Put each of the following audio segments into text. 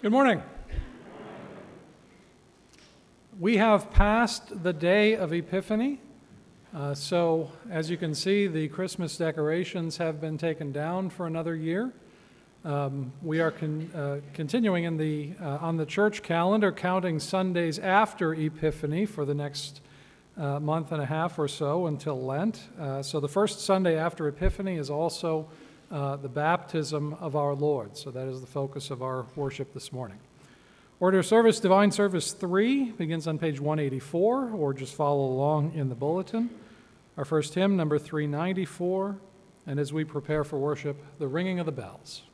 Good morning. We have passed the day of Epiphany. So as you can see, the Christmas decorations have been taken down for another year. We are continuing on the church calendar, counting Sundays after Epiphany for the next month and a half or so until Lent. So the first Sunday after Epiphany is also the baptism of our Lord. So that is the focus of our worship this morning. Order of service, Divine Service 3, begins on page 184, or just follow along in the bulletin. Our first hymn, number 394, and as we prepare for worship, the ringing of the bells.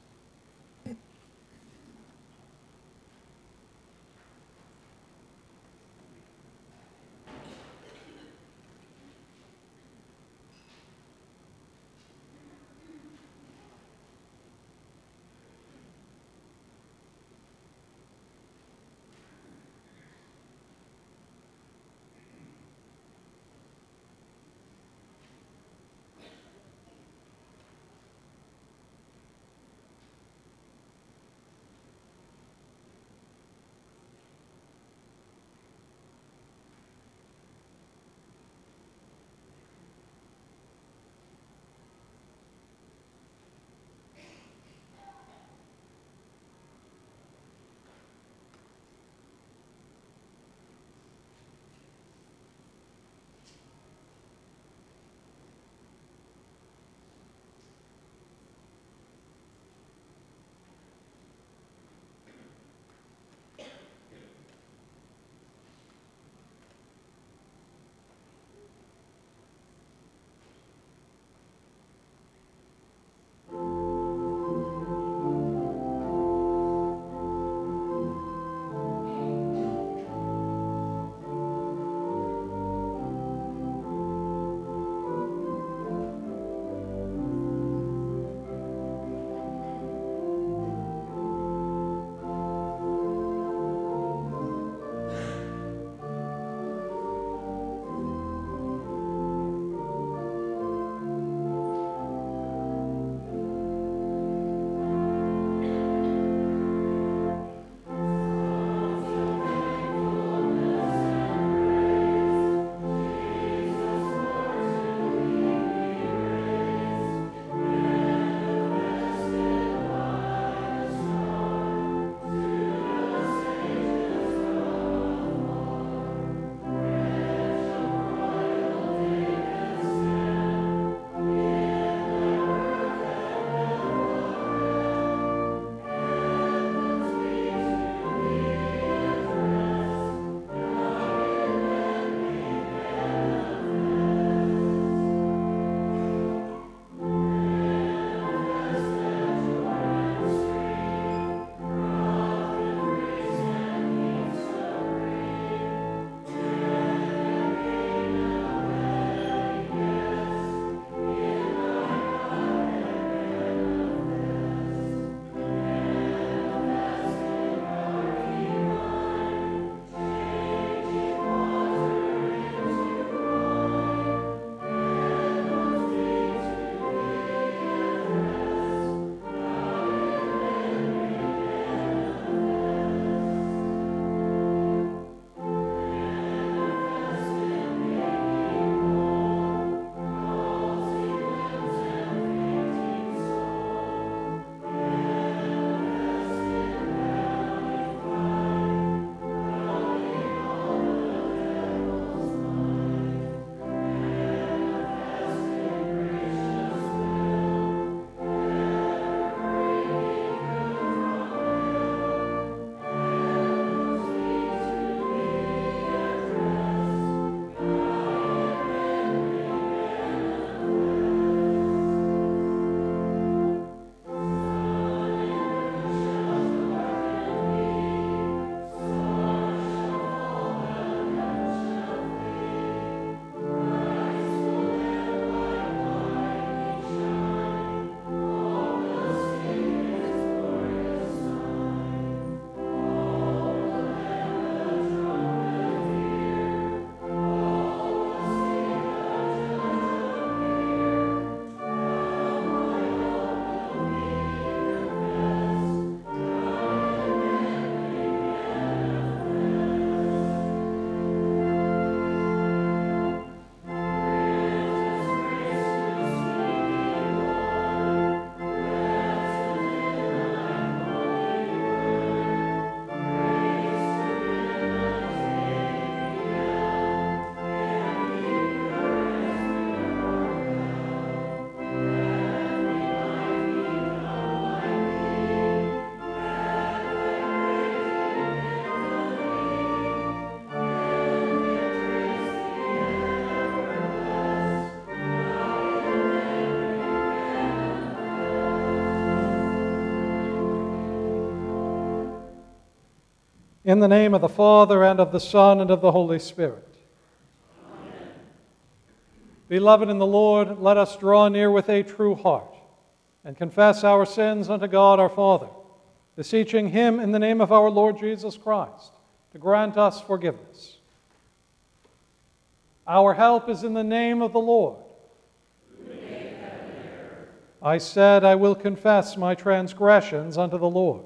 In the name of the Father, and of the Son, and of the Holy Spirit. Amen. Beloved in the Lord, let us draw near with a true heart and confess our sins unto God our Father, beseeching Him in the name of our Lord Jesus Christ to grant us forgiveness. Our help is in the name of the Lord. Who made heaven and earth. I said, I will confess my transgressions unto the Lord.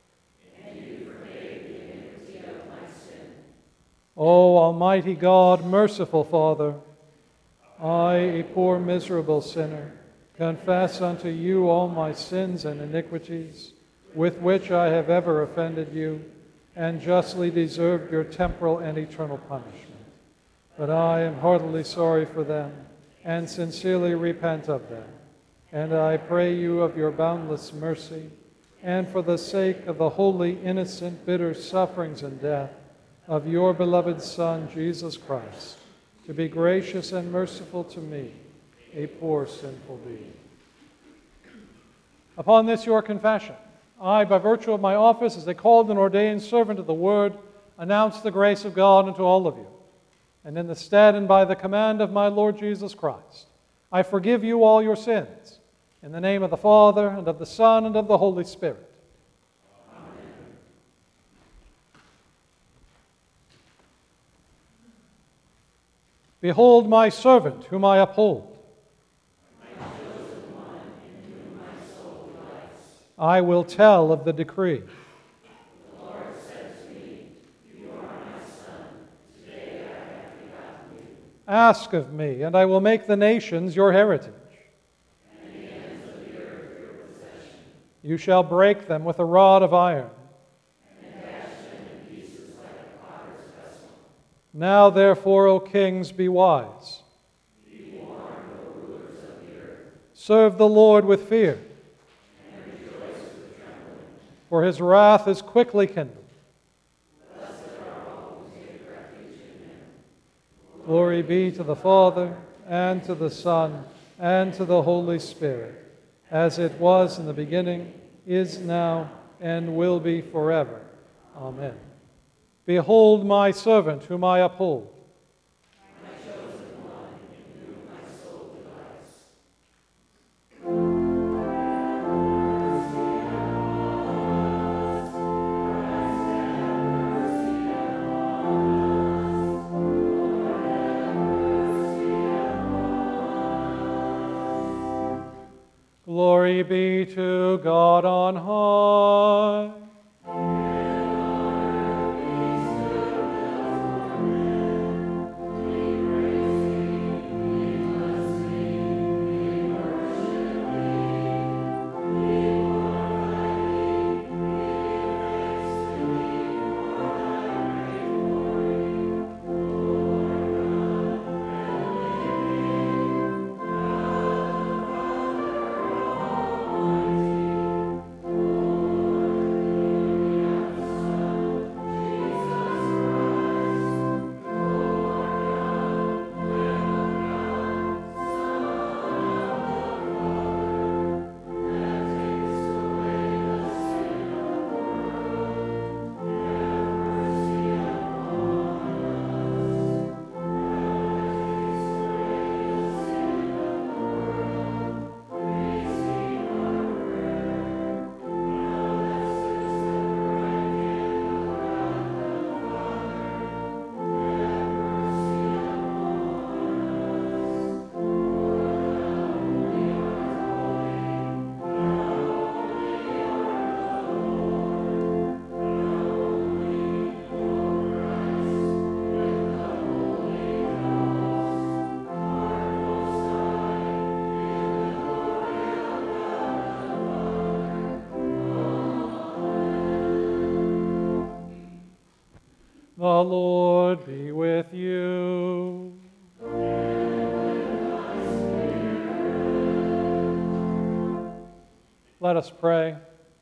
O Almighty God, merciful Father, I, a poor miserable sinner, confess unto you all my sins and iniquities, with which I have ever offended you, and justly deserved your temporal and eternal punishment. But I am heartily sorry for them, and sincerely repent of them. And I pray you of your boundless mercy, and for the sake of the holy, innocent, bitter sufferings and death of your beloved Son, Jesus Christ, to be gracious and merciful to me, a poor sinful being. Upon this your confession, I, by virtue of my office as a called and ordained servant of the Word, announce the grace of God unto all of you. And in the stead and by the command of my Lord Jesus Christ, I forgive you all your sins, in the name of the Father, and of the Son, and of the Holy Spirit. Behold my servant, whom I uphold. My chosen one, in whom my soul delights. I will tell of the decree. The Lord said to me, you are my son. Today I have begotten you. Ask of me, and I will make the nations your heritage. And the ends of the earth your possession. You shall break them with a rod of iron. And dash them in pieces like a potter's vessel. Now therefore, O kings, be wise. Be warned, O rulers of the earth. Serve the Lord with fear, And rejoice with trembling. for his wrath is quickly kindled. Blessed are all who take refuge in him. Glory be to the Father, and to the Son, and to the Holy Spirit, as it was in the beginning, is now, and will be forever. Amen. Behold my servant, whom I uphold. My chosen one, in whom my soul delights. Glory be to God on high. The Lord be with you. Let us pray.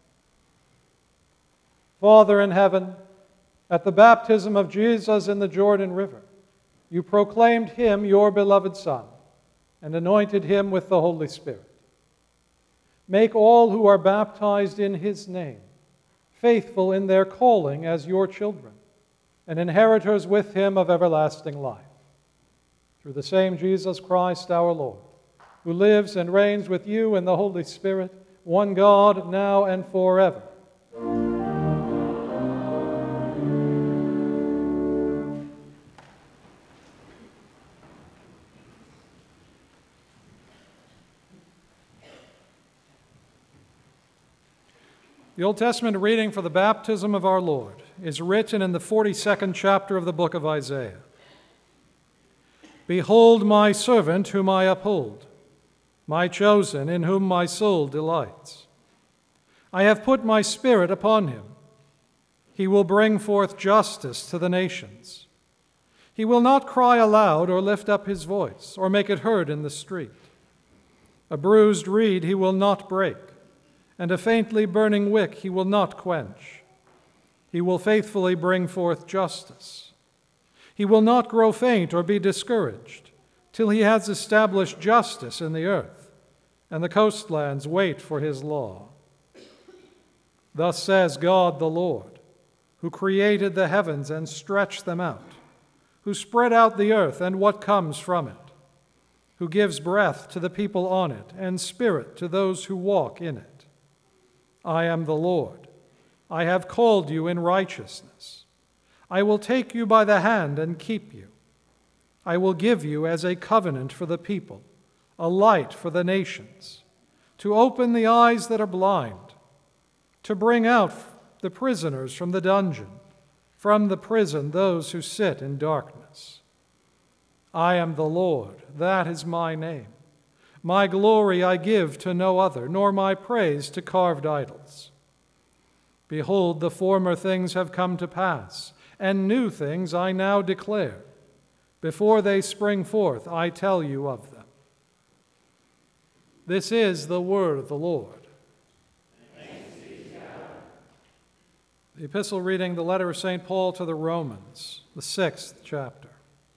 Father in heaven, at the baptism of Jesus in the Jordan River, you proclaimed him your beloved Son and anointed him with the Holy Spirit. Make all who are baptized in his name faithful in their calling as your children, and inheritors with him of everlasting life. Through the same Jesus Christ our Lord, who lives and reigns with you in the Holy Spirit, one God, now and forever. The Old Testament reading for the baptism of our Lord is written in the 42nd chapter of the book of Isaiah. Behold my servant whom I uphold, my chosen in whom my soul delights. I have put my spirit upon him. He will bring forth justice to the nations. He will not cry aloud or lift up his voice or make it heard in the street. A bruised reed he will not break, and a faintly burning wick he will not quench. He will faithfully bring forth justice. He will not grow faint or be discouraged till he has established justice in the earth, and the coastlands wait for his law. Thus says God the Lord, who created the heavens and stretched them out, who spread out the earth and what comes from it, who gives breath to the people on it and spirit to those who walk in it. I am the Lord. I have called you in righteousness. I will take you by the hand and keep you. I will give you as a covenant for the people, a light for the nations, to open the eyes that are blind, to bring out the prisoners from the dungeon, from the prison those who sit in darkness. I am the Lord, that is my name. My glory I give to no other, nor my praise to carved idols. Behold, the former things have come to pass, and new things I now declare. Before they spring forth, I tell you of them. This is the word of the Lord. Thanks be to God. The epistle reading, the letter of St. Paul to the Romans, the 6th chapter.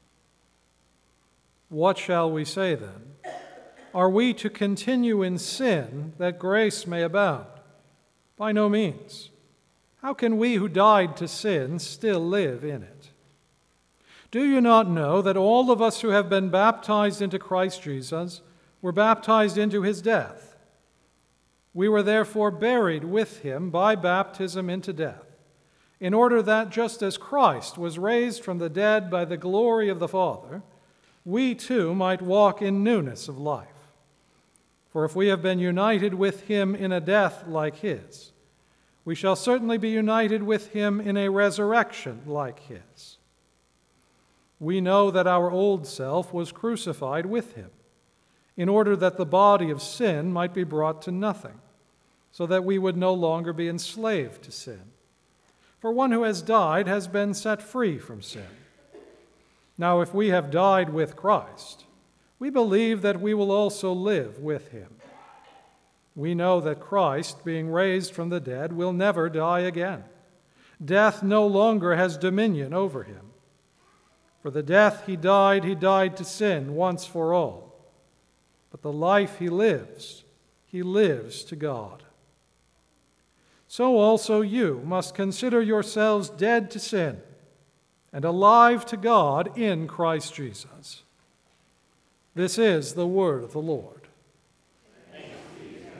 What shall we say then? Are we to continue in sin that grace may abound? By no means. How can we who died to sin still live in it? Do you not know that all of us who have been baptized into Christ Jesus were baptized into his death? We were therefore buried with him by baptism into death, in order that just as Christ was raised from the dead by the glory of the Father, we too might walk in newness of life. For if we have been united with him in a death like his, we shall certainly be united with him in a resurrection like his. We know that our old self was crucified with him, in order that the body of sin might be brought to nothing, so that we would no longer be enslaved to sin. For one who has died has been set free from sin. Now, if we have died with Christ, we believe that we will also live with him. We know that Christ, being raised from the dead, will never die again. Death no longer has dominion over him. For the death he died to sin once for all. But the life he lives to God. So also you must consider yourselves dead to sin and alive to God in Christ Jesus. This is the word of the Lord. Thanks be to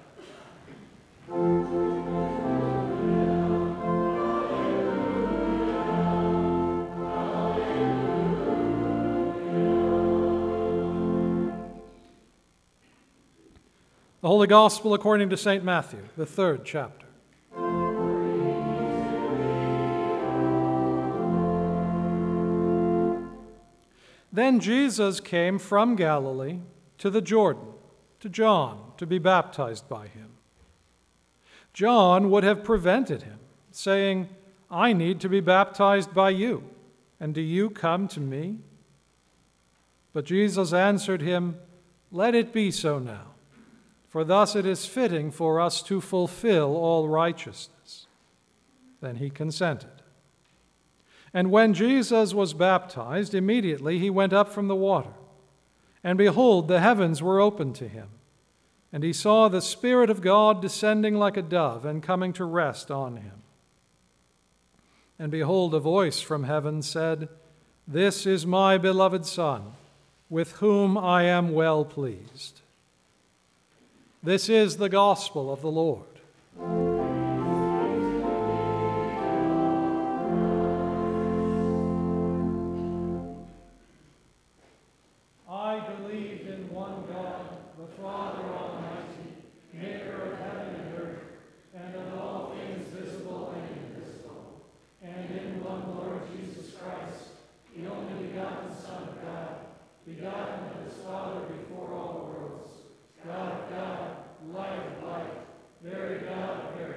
God. The Holy Gospel according to St. Matthew, the 3rd chapter. Then Jesus came from Galilee to the Jordan, to John, to be baptized by him. John would have prevented him, saying, I need to be baptized by you, and do you come to me? But Jesus answered him, Let it be so now, for thus it is fitting for us to fulfill all righteousness. Then he consented. And when Jesus was baptized, immediately he went up from the water. And behold, the heavens were opened to him. And he saw the Spirit of God descending like a dove and coming to rest on him. And behold, a voice from heaven said, "This is my beloved Son, with whom I am well pleased." This is the gospel of the Lord. I believe in one God, the Father Almighty, maker of heaven and earth, and of all things visible and invisible, and in one Lord Jesus Christ, the only begotten Son of God, begotten of his Father before all worlds, God of God, light of light, very God of very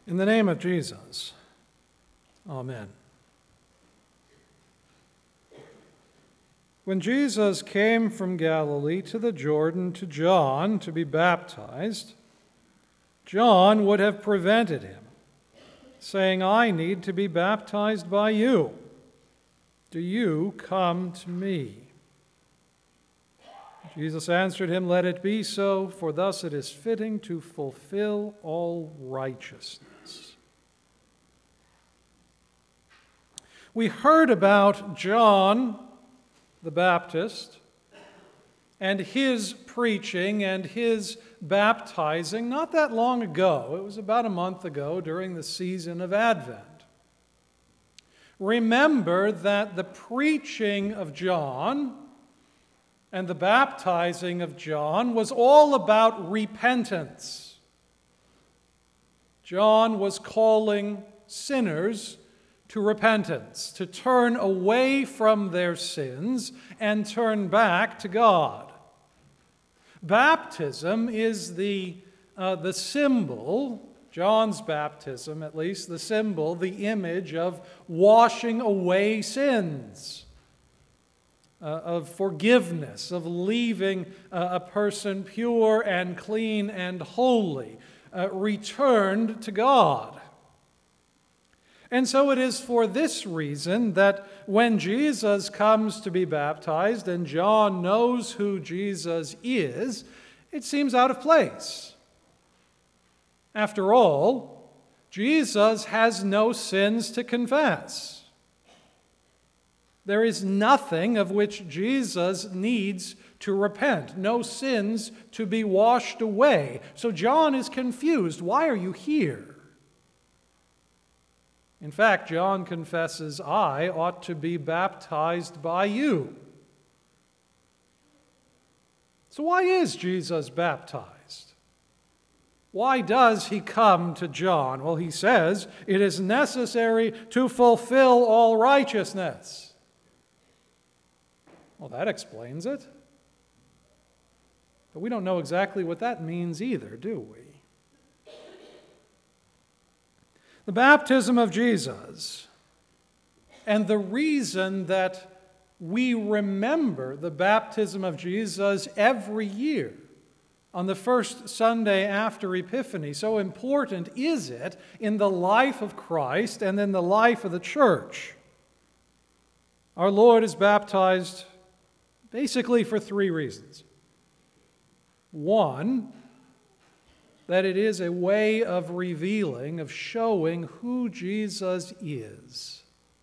In the name of Jesus, amen. When Jesus came from Galilee to the Jordan to John to be baptized, John would have prevented him, saying, "I need to be baptized by you. Do you come to me?" Jesus answered him, "Let it be so, for thus it is fitting to fulfill all righteousness." We heard about John the Baptist and his preaching and his baptizing not that long ago. It was about a month ago during the season of Advent. Remember that the preaching of John and the baptizing of John was all about repentance. John was calling sinners to repentance, to turn away from their sins and turn back to God. Baptism is the symbol, John's baptism at least, the symbol, the image of washing away sins, of forgiveness, of leaving a person pure and clean and holy, returned to God. And so it is for this reason that when Jesus comes to be baptized and John knows who Jesus is, it seems out of place. After all, Jesus has no sins to confess. There is nothing of which Jesus needs to repent, no sins to be washed away. So John is confused. Why are you here? In fact, John confesses, "I ought to be baptized by you." So why is Jesus baptized? Why does he come to John? Well, he says it is necessary to fulfill all righteousness. Well, that explains it. But we don't know exactly what that means either, do we? The baptism of Jesus, and the reason that we remember the baptism of Jesus every year on the first Sunday after Epiphany, so important is it in the life of Christ and in the life of the church. Our Lord is baptized basically for three reasons. One, that it is a way of revealing, of showing who Jesus is.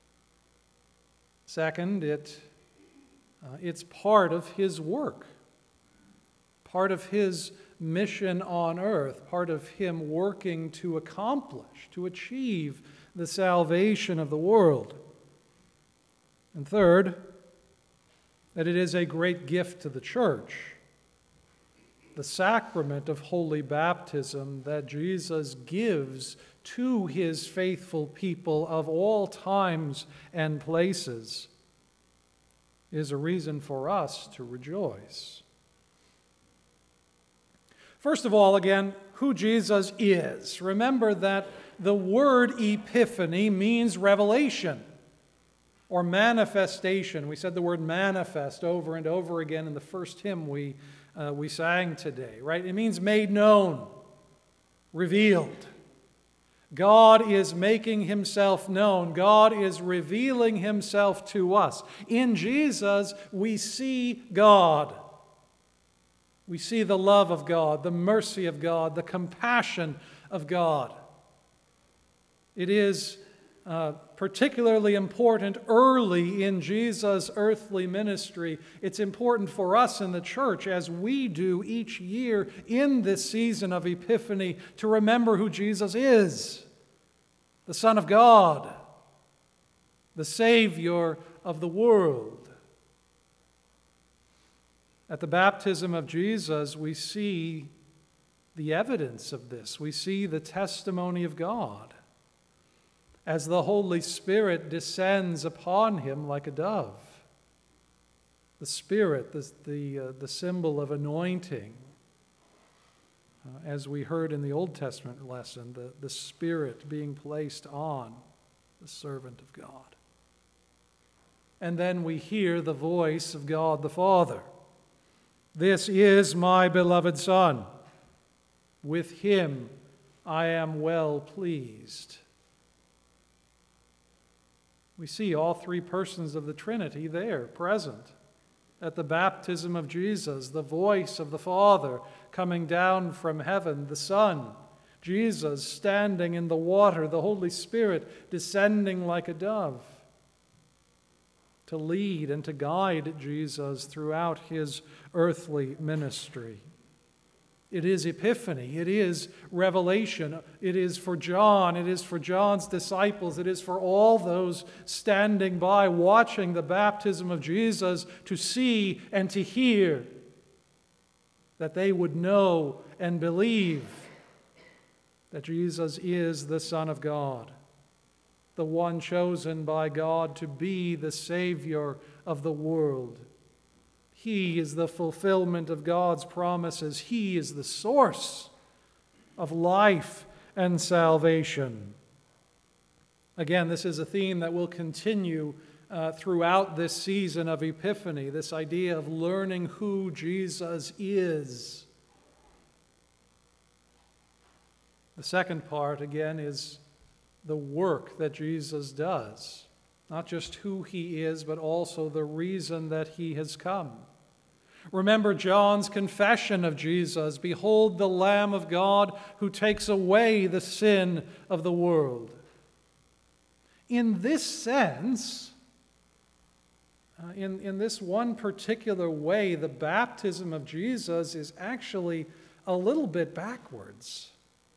Second, it's part of his work, part of his mission on earth, part of him working to accomplish, to achieve the salvation of the world. And third, that it is a great gift to the church, the sacrament of holy baptism that Jesus gives to his faithful people of all times and places is a reason for us to rejoice. First of all, again, who Jesus is. Remember that the word epiphany means revelation or manifestation. We said the word manifest over and over again in the first hymn we sang today, right? It means made known, revealed. God is making himself known. God is revealing himself to us. In Jesus, we see God. We see the love of God, the mercy of God, the compassion of God. It is particularly important early in Jesus' earthly ministry. It's important for us in the church, as we do each year in this season of Epiphany, to remember who Jesus is, the Son of God, the Savior of the world. At the baptism of Jesus, we see the evidence of this. We see the testimony of God as the Holy Spirit descends upon him like a dove. The Spirit, the symbol of anointing, as we heard in the Old Testament lesson, the Spirit being placed on the servant of God. And then we hear the voice of God the Father. This is my beloved Son. With him I am well pleased. We see all three persons of the Trinity there, present. At the baptism of Jesus, the voice of the Father coming down from heaven, the Son, Jesus standing in the water, the Holy Spirit descending like a dove to lead and to guide Jesus throughout his earthly ministry. It is Epiphany. It is revelation. It is for John. It is for John's disciples. It is for all those standing by, watching the baptism of Jesus, to see and to hear, that they would know and believe that Jesus is the Son of God, the one chosen by God to be the Savior of the world. He is the fulfillment of God's promises. He is the source of life and salvation. Again, this is a theme that will continue throughout this season of Epiphany, this idea of learning who Jesus is. The second part, again, is the work that Jesus does. Not just who he is, but also the reason that he has come. Remember John's confession of Jesus, "Behold the Lamb of God who takes away the sin of the world." In this sense, in this one particular way, the baptism of Jesus is actually a little bit backwards.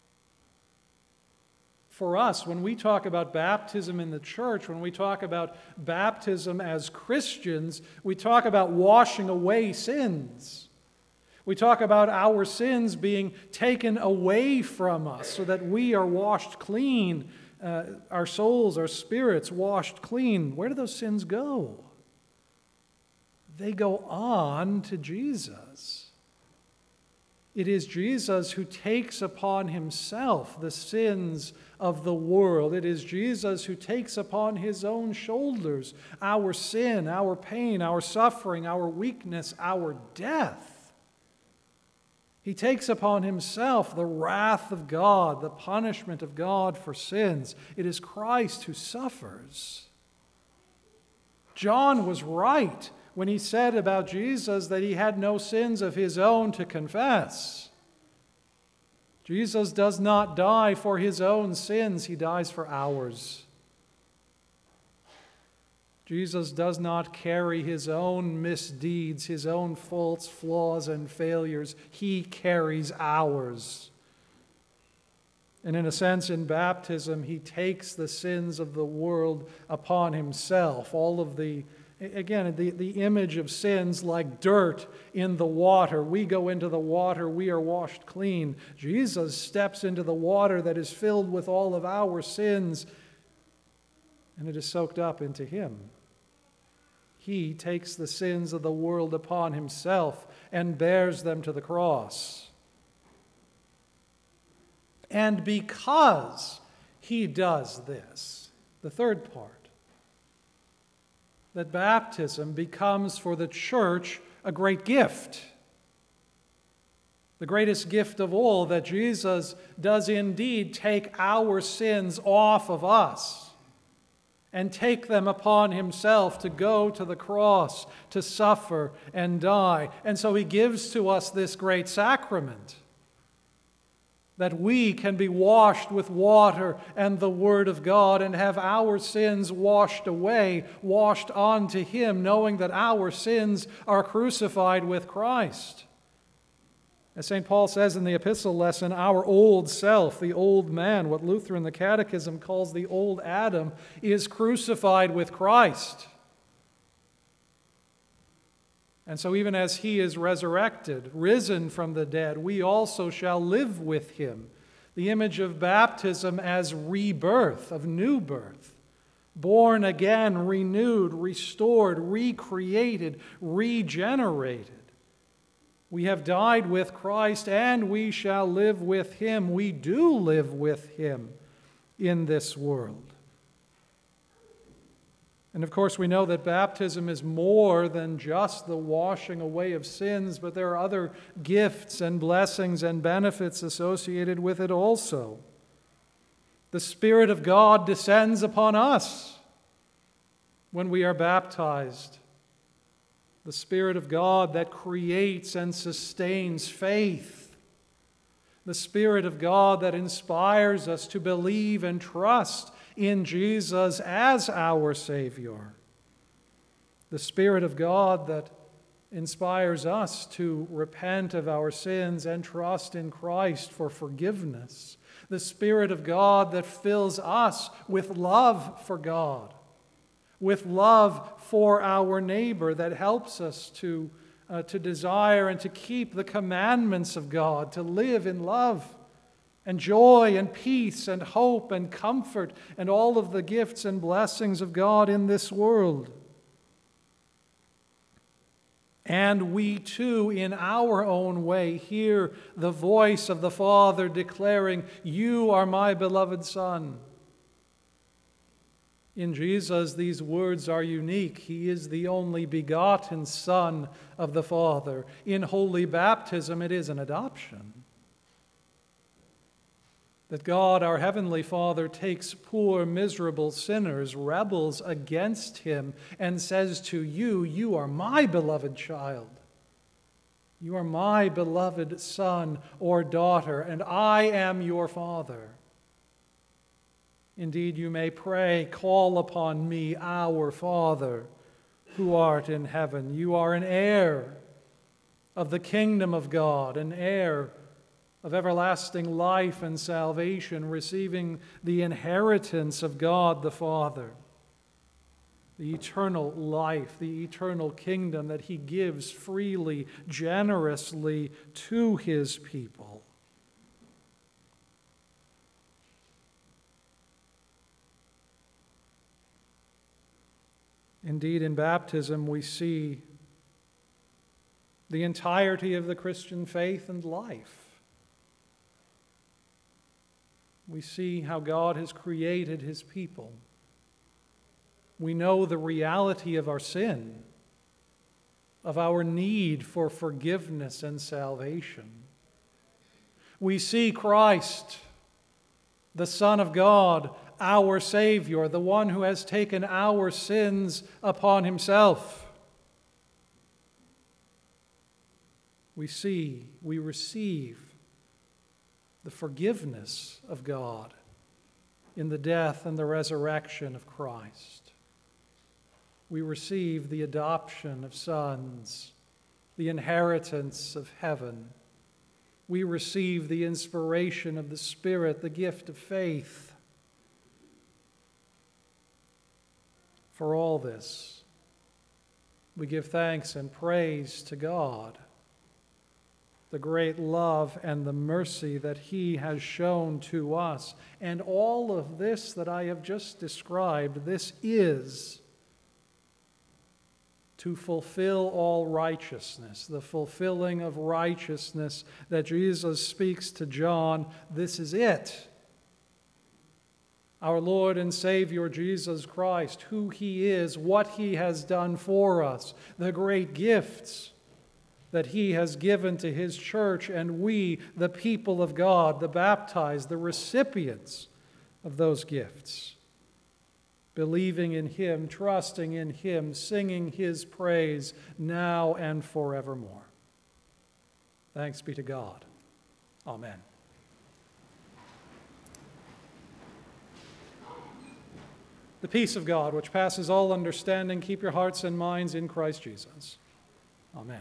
For us, when we talk about baptism in the church, when we talk about baptism as Christians, we talk about washing away sins. We talk about our sins being taken away from us so that we are washed clean, our souls, our spirits washed clean. Where do those sins go? They go on to Jesus. It is Jesus who takes upon himself the sins of the world. It is Jesus who takes upon his own shoulders our sin, our pain, our suffering, our weakness, our death. He takes upon himself the wrath of God, the punishment of God for sins. It is Christ who suffers. John was right when he said about Jesus that he had no sins of his own to confess. Jesus does not die for his own sins, he dies for ours. Jesus does not carry his own misdeeds, his own faults, flaws, and failures. He carries ours. And in a sense, in baptism, he takes the sins of the world upon himself. All of the image of sins like dirt in the water. We go into the water, we are washed clean. Jesus steps into the water that is filled with all of our sins, and it is soaked up into him. He takes the sins of the world upon himself and bears them to the cross. And because he does this, the third part, that baptism becomes for the church a great gift. The greatest gift of all, that Jesus does indeed take our sins off of us and take them upon himself to go to the cross, to suffer and die. And so he gives to us this great sacrament, that we can be washed with water and the Word of God and have our sins washed away, washed onto him, knowing that our sins are crucified with Christ. As St. Paul says in the epistle lesson, our old self, the old man, what Luther in the Catechism calls the old Adam, is crucified with Christ. And so even as he is resurrected, risen from the dead, we also shall live with him. The image of baptism as rebirth, of new birth. Born again, renewed, restored, recreated, regenerated. We have died with Christ, and we shall live with him. We do live with him in this world. And of course, we know that baptism is more than just the washing away of sins, but there are other gifts and blessings and benefits associated with it also. The Spirit of God descends upon us when we are baptized. The Spirit of God that creates and sustains faith. The Spirit of God that inspires us to believe and trust in Jesus as our Savior. The Spirit of God that inspires us to repent of our sins and trust in Christ for forgiveness. The Spirit of God that fills us with love for God, with love for our neighbor, that helps us to desire and to keep the commandments of God, to live in love and joy and peace and hope and comfort and all of the gifts and blessings of God in this world. And we too, in our own way, hear the voice of the Father declaring, "You are my beloved Son." In Jesus, these words are unique. He is the only begotten Son of the Father. In holy baptism, it is an adoption. That God, our Heavenly Father, takes poor, miserable sinners, rebels against him, and says to you, "You are my beloved child. You are my beloved son or daughter, and I am your Father. Indeed, you may pray, 'Call upon me, our Father, who art in heaven.' You are an heir of the kingdom of God, an heir of everlasting life and salvation, receiving the inheritance of God the Father, the eternal life, the eternal kingdom that he gives freely, generously to his people." Indeed, in baptism, we see the entirety of the Christian faith and life. We see how God has created his people. We know the reality of our sin, of our need for forgiveness and salvation. We see Christ, the Son of God, our Savior, the one who has taken our sins upon himself. We receive the forgiveness of God in the death and the resurrection of Christ. We receive the adoption of sons, the inheritance of heaven. We receive the inspiration of the Spirit, the gift of faith. For all this, we give thanks and praise to God, the great love and the mercy that he has shown to us. And all of this that I have just described, this is to fulfill all righteousness, the fulfilling of righteousness that Jesus speaks to John. This is it. Our Lord and Savior Jesus Christ, who he is, what he has done for us, the great gifts that he has given to his church, and we, the people of God, the baptized, the recipients of those gifts, believing in him, trusting in him, singing his praise now and forevermore. Thanks be to God. Amen. The peace of God, which passes all understanding, keep your hearts and minds in Christ Jesus. Amen.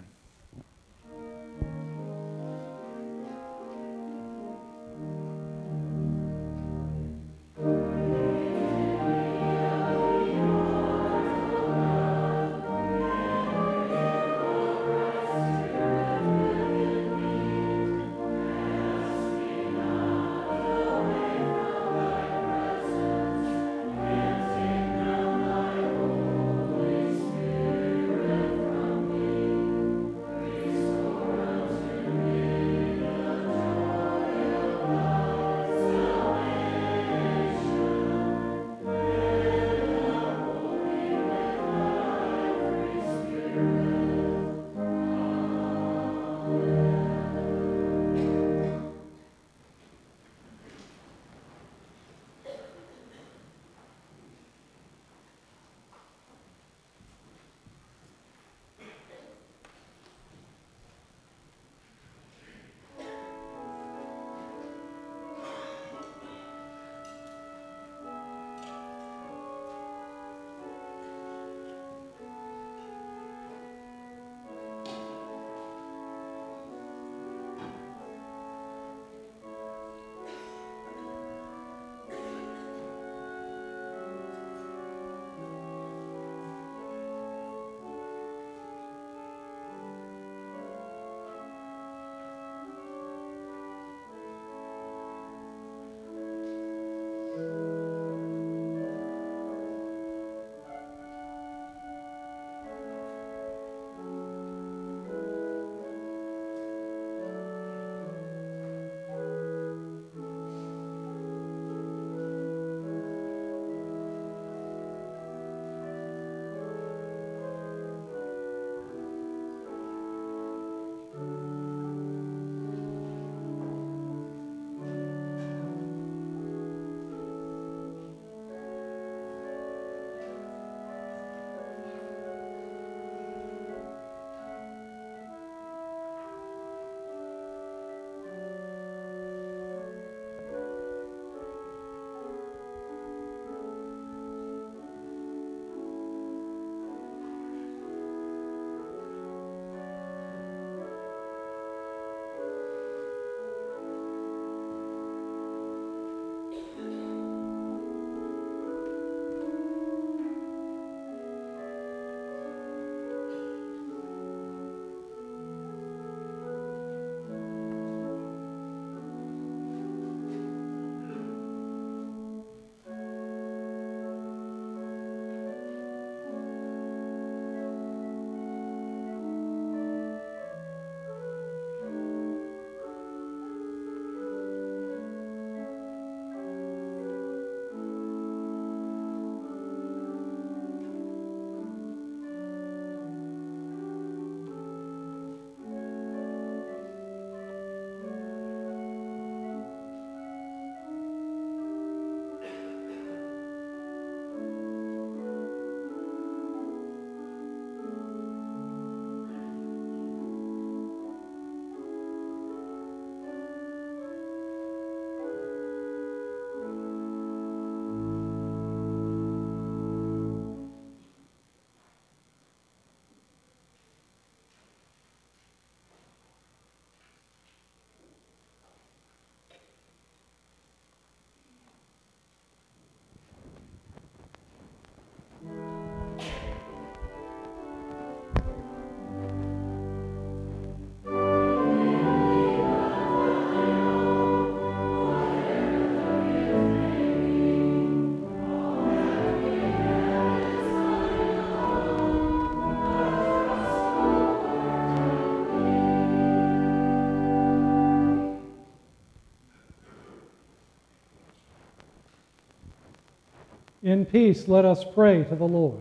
In peace, let us pray to the Lord.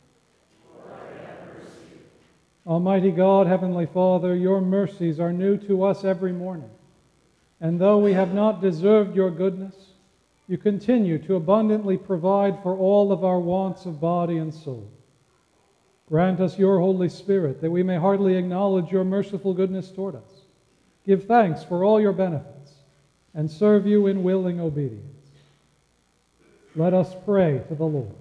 Almighty God, Heavenly Father, your mercies are new to us every morning. And though we have not deserved your goodness, you continue to abundantly provide for all of our wants of body and soul. Grant us your Holy Spirit, that we may heartily acknowledge your merciful goodness toward us, give thanks for all your benefits, and serve you in willing obedience. Let us pray to the Lord.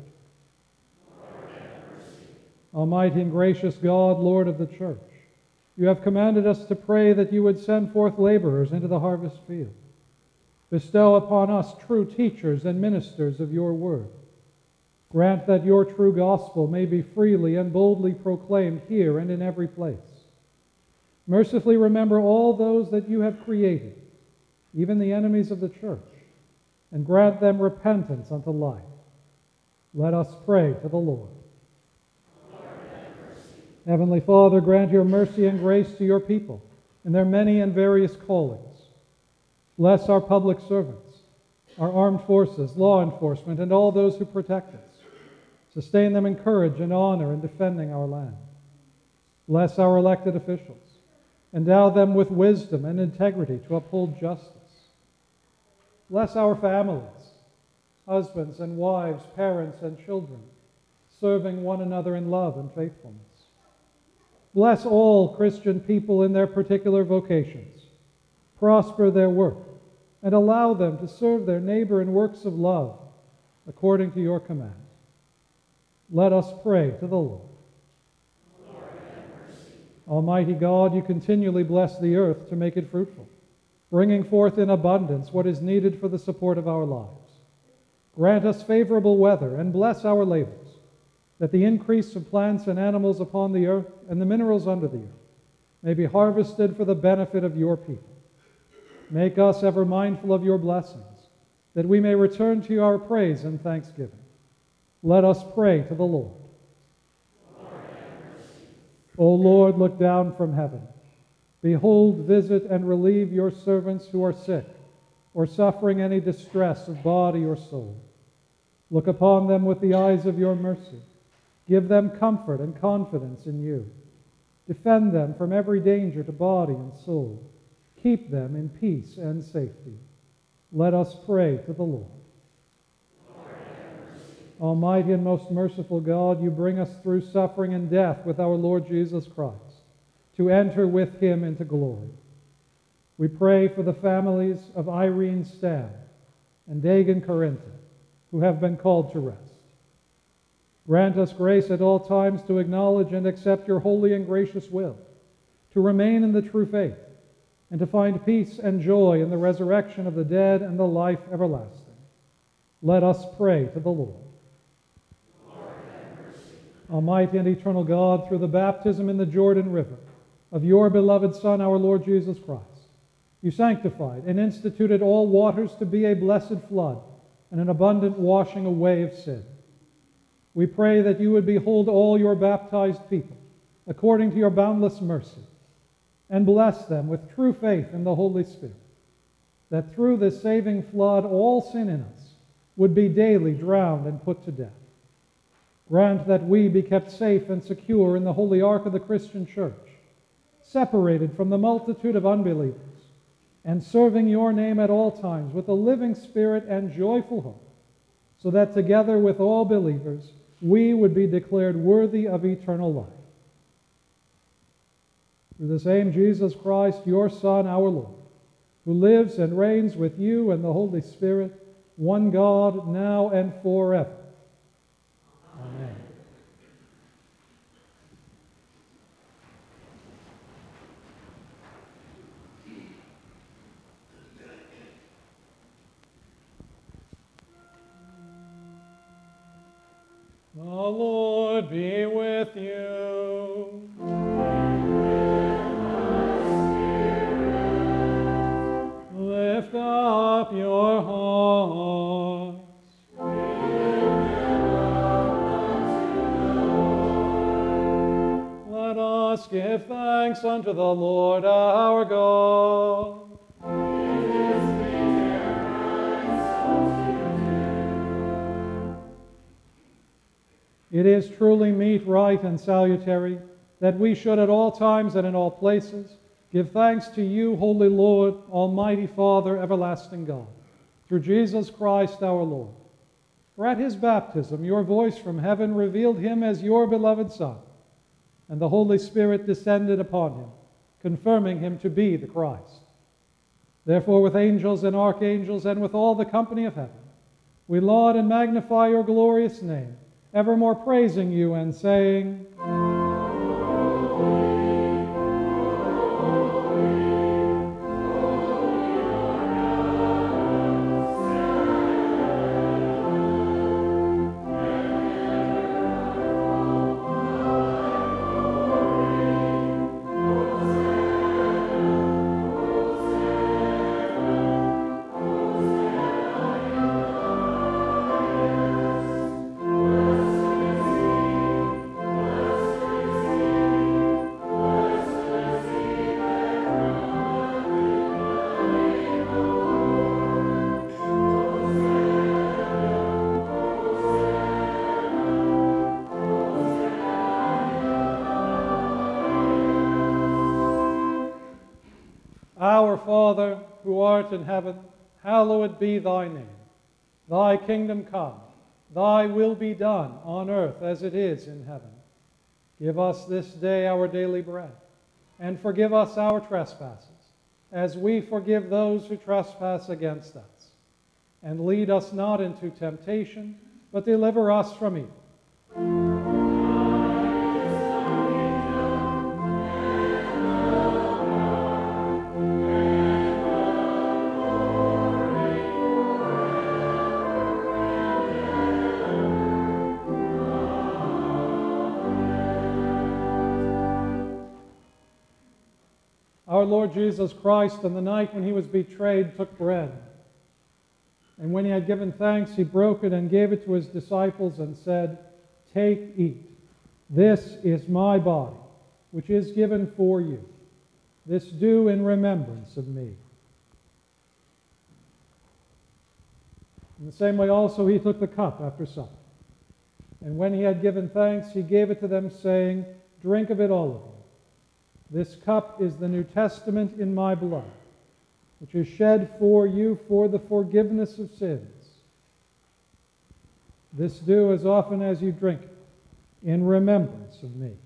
Almighty and gracious God, Lord of the church, you have commanded us to pray that you would send forth laborers into the harvest field. Bestow upon us true teachers and ministers of your word. Grant that your true gospel may be freely and boldly proclaimed here and in every place. Mercifully remember all those that you have created, even the enemies of the church, and grant them repentance unto life. Let us pray to the Lord. Heavenly Father, grant your mercy and grace to your people in their many and various callings. Bless our public servants, our armed forces, law enforcement, and all those who protect us. Sustain them in courage and honor in defending our land. Bless our elected officials. Endow them with wisdom and integrity to uphold justice. Bless our families, husbands and wives, parents and children, serving one another in love and faithfulness. Bless all Christian people in their particular vocations. Prosper their work, and allow them to serve their neighbor in works of love, according to your command. Let us pray to the Lord. Lord, have mercy. Almighty God, you continually bless the earth to make it fruitful, bringing forth in abundance what is needed for the support of our lives. Grant us favorable weather and bless our labors, that the increase of plants and animals upon the earth and the minerals under the earth may be harvested for the benefit of your people. Make us ever mindful of your blessings, that we may return to you our praise and thanksgiving. Let us pray to the Lord. Lord, have mercy. O Lord, look down from heaven. Behold, visit and relieve your servants who are sick or suffering any distress of body or soul. Look upon them with the eyes of your mercy. Give them comfort and confidence in you. Defend them from every danger to body and soul. Keep them in peace and safety. Let us pray to the Lord. Lord, have mercy. Almighty and most merciful God, you bring us through suffering and death with our Lord Jesus Christ, to enter with him into glory. We pray for the families of Irene Stam and Dagan Corinta, who have been called to rest. Grant us grace at all times to acknowledge and accept your holy and gracious will, to remain in the true faith, and to find peace and joy in the resurrection of the dead and the life everlasting. Let us pray to the Lord. Lord, have mercy. Almighty and eternal God, through the baptism in the Jordan River of your beloved Son, our Lord Jesus Christ, you sanctified and instituted all waters to be a blessed flood and an abundant washing away of sin. We pray that you would behold all your baptized people according to your boundless mercy, and bless them with true faith in the Holy Spirit, that through this saving flood all sin in us would be daily drowned and put to death. Grant that we be kept safe and secure in the holy ark of the Christian church, separated from the multitude of unbelievers, and serving your name at all times with a living spirit and joyful hope, so that together with all believers we would be declared worthy of eternal life. Through the same Jesus Christ, your Son, our Lord, who lives and reigns with you and the Holy Spirit, one God, now and forever. Amen. The Lord be with you. Lift up your hearts. Let us give thanks unto the Lord our God. It is truly meet, right, and salutary that we should at all times and in all places give thanks to you, Holy Lord, Almighty Father, everlasting God, through Jesus Christ our Lord. For at his baptism your voice from heaven revealed him as your beloved Son, and the Holy Spirit descended upon him, confirming him to be the Christ. Therefore, with angels and archangels and with all the company of heaven, we laud and magnify your glorious name, evermore praising you and saying, Our Father, who art in heaven, hallowed be thy name. Thy kingdom come, thy will be done on earth as it is in heaven. Give us this day our daily bread, and forgive us our trespasses, as we forgive those who trespass against us. And lead us not into temptation, but deliver us from evil. Our Lord Jesus Christ, on the night when he was betrayed, took bread. And when he had given thanks, he broke it and gave it to his disciples and said, "Take, eat. This is my body, which is given for you. This do in remembrance of me." In the same way also he took the cup after supper. And when he had given thanks, he gave it to them, saying, "Drink of it, all of you. This cup is the New Testament in my blood, which is shed for you for the forgiveness of sins. This do as often as you drink it, in remembrance of me."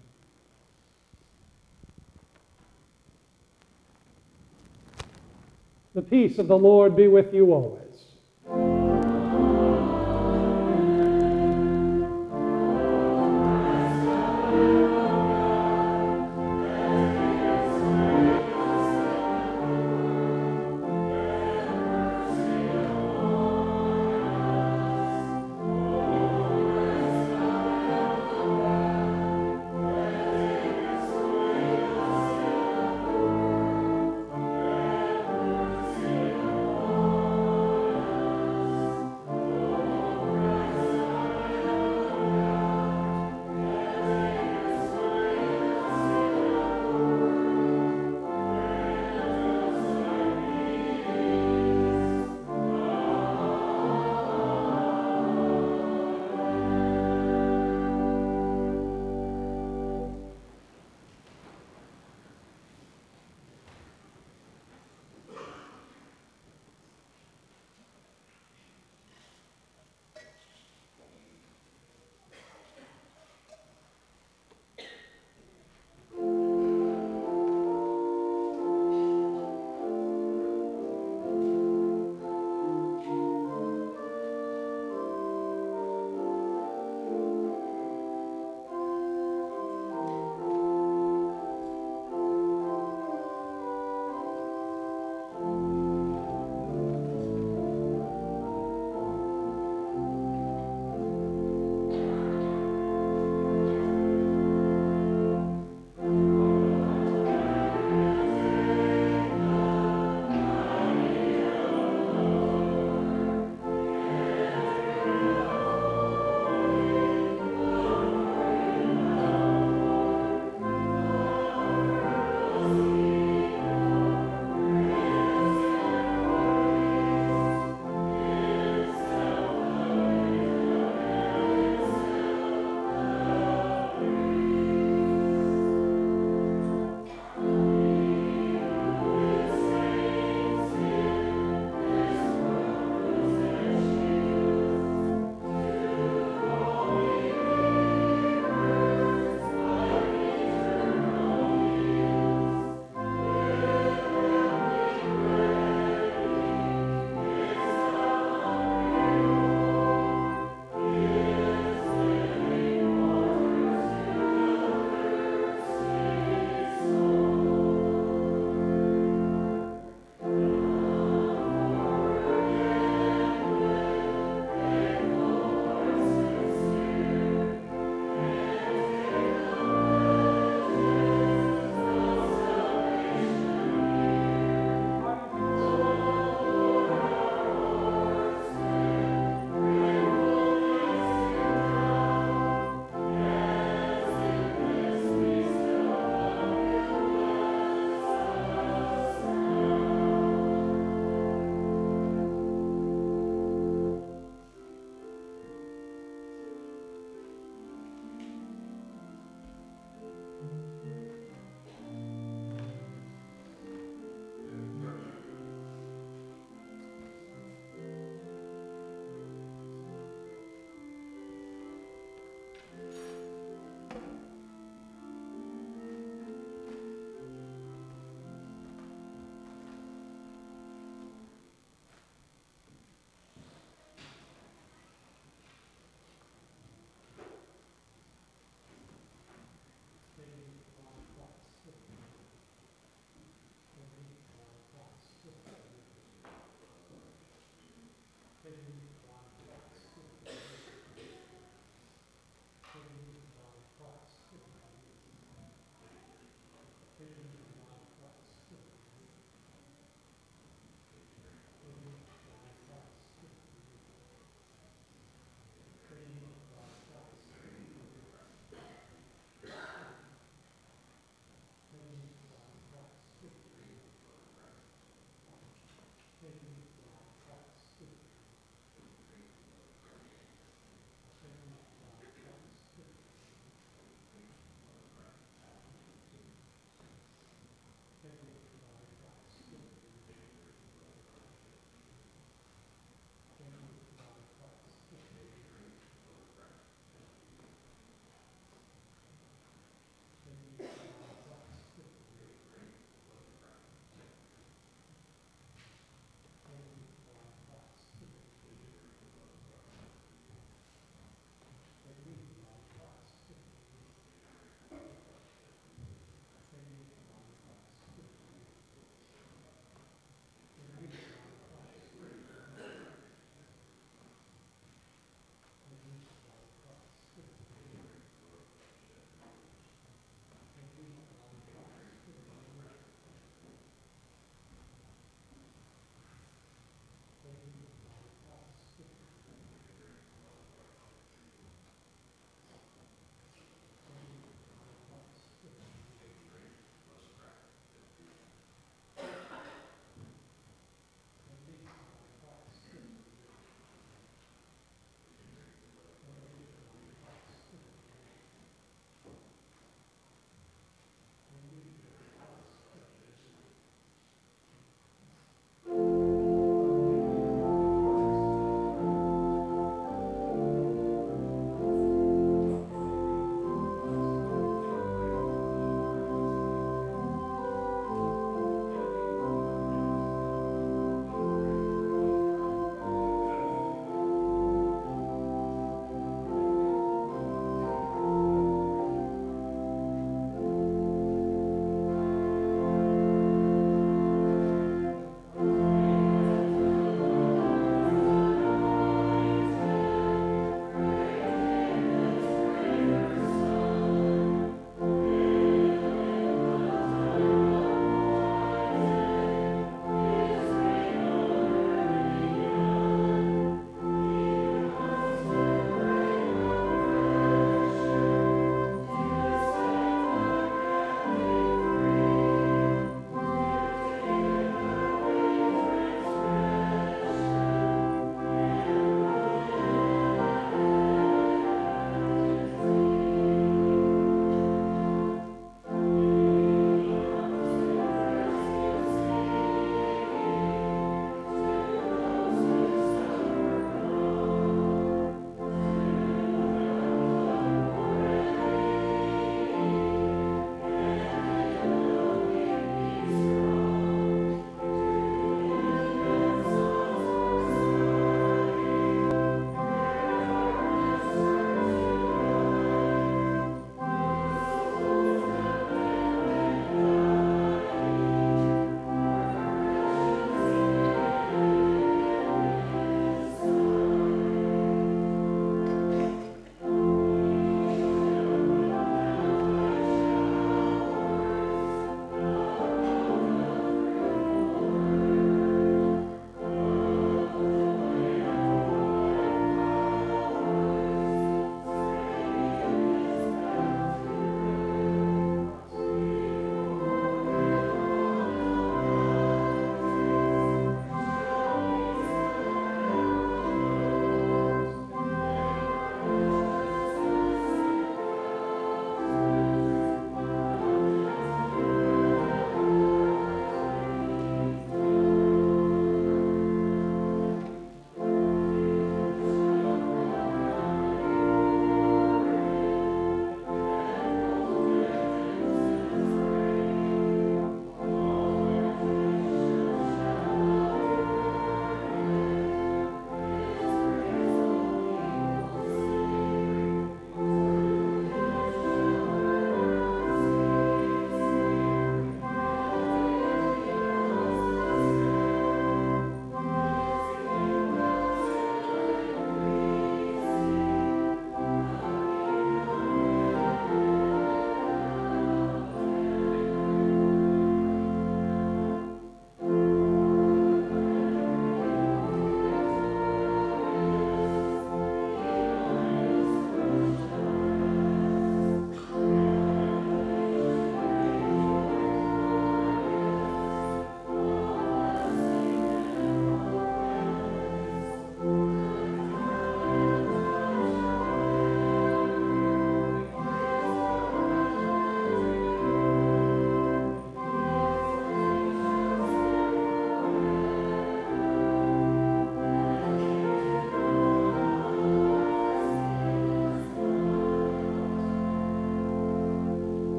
The peace of the Lord be with you always.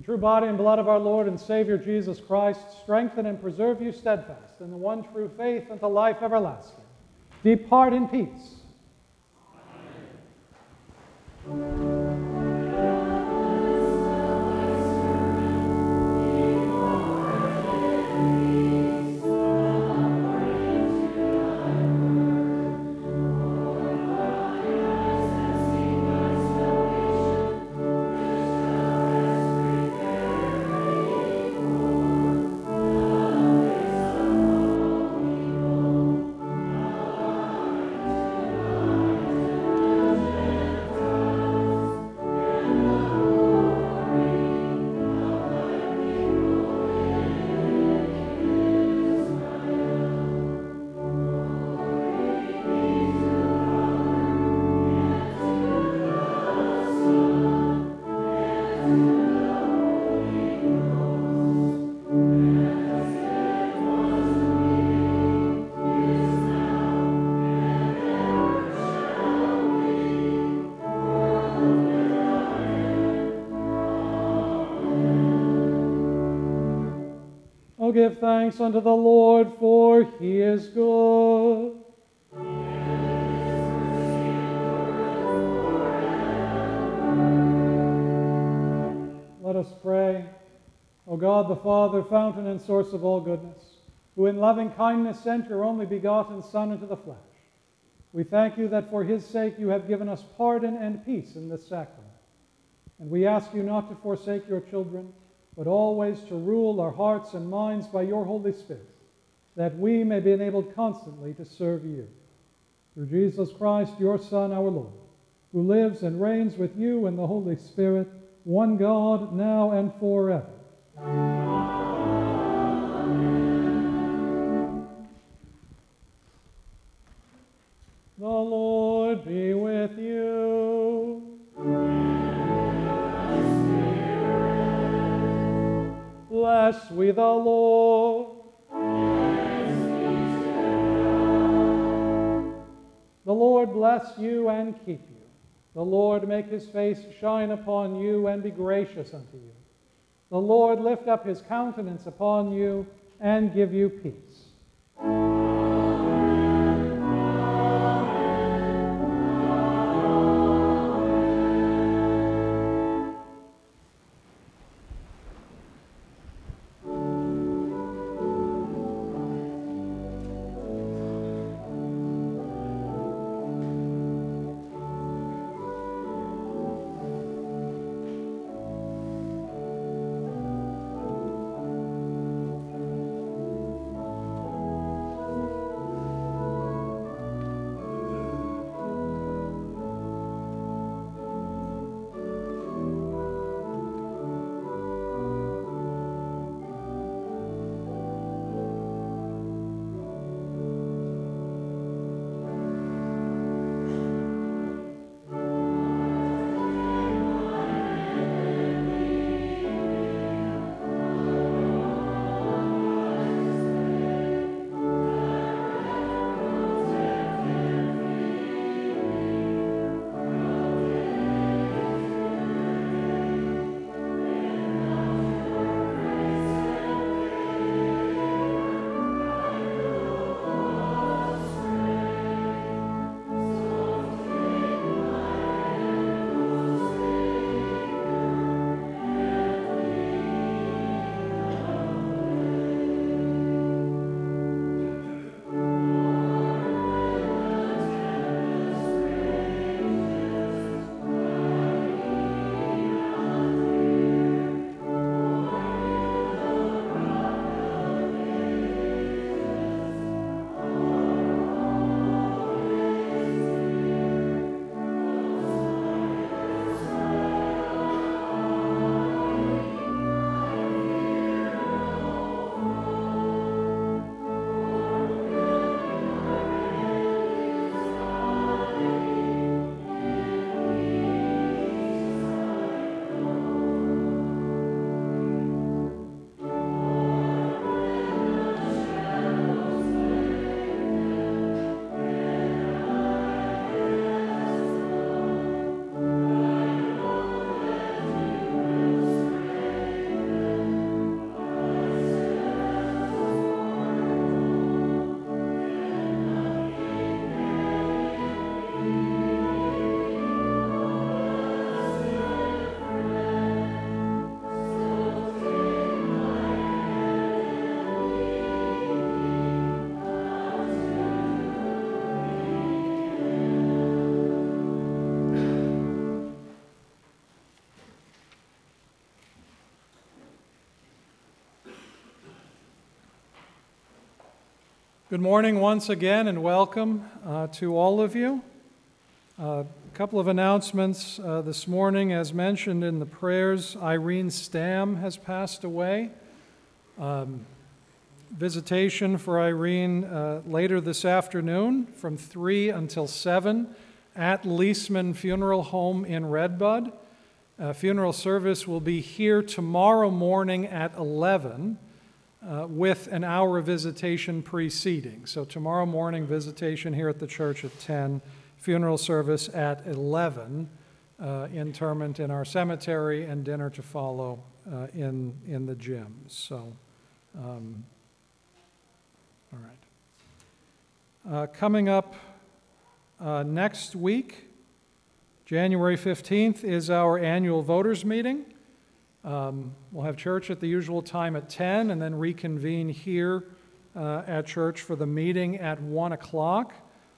The true body and blood of our Lord and Savior Jesus Christ strengthen and preserve you steadfast in the one true faith unto life everlasting. Depart in peace. Oh, give thanks unto the Lord, for he is good. Let us pray. O God, the Father, fountain and source of all goodness, who in loving kindness sent your only begotten Son into the flesh, we thank you that for his sake you have given us pardon and peace in this sacrament. And we ask you not to forsake your children, but always to rule our hearts and minds by your Holy Spirit, that we may be enabled constantly to serve you. Through Jesus Christ, your Son, our Lord, who lives and reigns with you in the Holy Spirit, one God, now and forever. The Lord be with you. Bless we the Lord. The Lord bless you and keep you. The Lord make his face shine upon you and be gracious unto you. The Lord lift up his countenance upon you and give you peace. Good morning once again and welcome to all of you. A couple of announcements this morning. As mentioned in the prayers, Irene Stam has passed away. Visitation for Irene later this afternoon from 3 until 7 at Leisman Funeral Home in Redbud. Funeral service will be here tomorrow morning at 11 with an hour of visitation preceding. So tomorrow morning, visitation here at the church at 10, funeral service at 11, interment in our cemetery, and dinner to follow in the gym. So, all right. Coming up next week, January 15th, is our annual voters meeting. We'll have church at the usual time at 10 and then reconvene here at church for the meeting at 1 o'clock.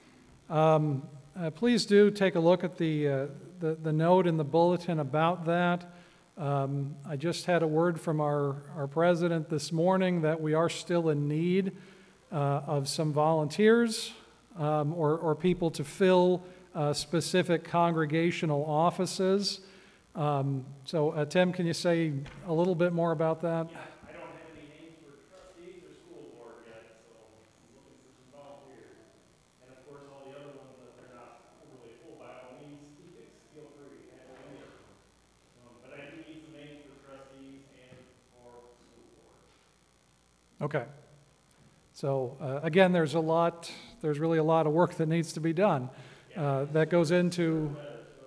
Please do take a look at the note in the bulletin about that. I just had a word from our president this morning that we are still in need of some volunteers or people to fill specific congregational offices. So, Tim, can you say a little bit more about that? Yeah, I don't have any names for trustees or school board yet, so I'm looking for some volunteers. And of course, all the other ones that they're not overly full, by all means, feel free, add them in. But I do need some names for trustees and for school board. Okay. So, again, there's really a lot of work that needs to be done. That goes into,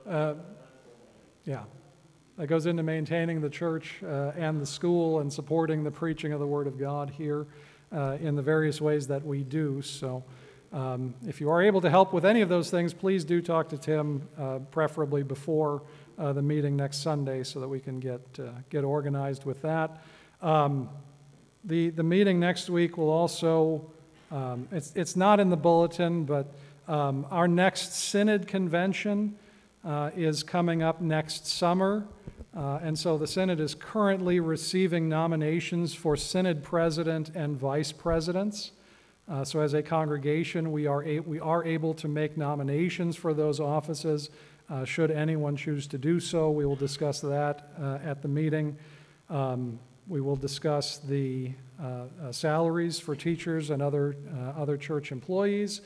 that goes into maintaining the church and the school and supporting the preaching of the Word of God here in the various ways that we do. So if you are able to help with any of those things, please do talk to Tim, preferably before the meeting next Sunday so that we can get organized with that. The meeting next week will also, it's not in the bulletin, but our next Synod convention is coming up next summer. And so the Synod is currently receiving nominations for Synod president and vice presidents. So as a congregation, we are able to make nominations for those offices. Should anyone choose to do so, we will discuss that at the meeting. We will discuss the salaries for teachers and other church employees.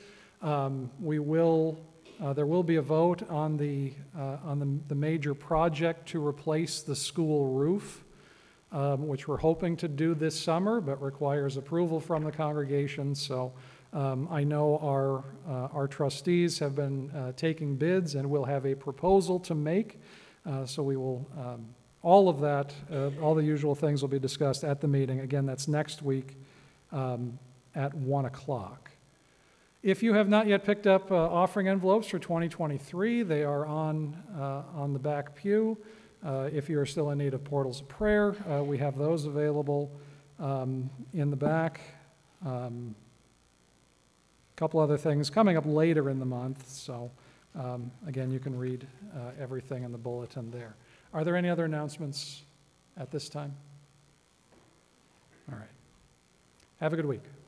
There will be a vote on the major project to replace the school roof, which we're hoping to do this summer, but requires approval from the congregation. So I know our trustees have been taking bids, and we'll have a proposal to make. So we will all of that, all the usual things will be discussed at the meeting. Again, that's next week at 1 o'clock. If you have not yet picked up offering envelopes for 2023, they are on the back pew. If you are still in need of portals of prayer, we have those available in the back. A couple other things coming up later in the month, so again, you can read everything in the bulletin there. Are there any other announcements at this time? All right. Have a good week.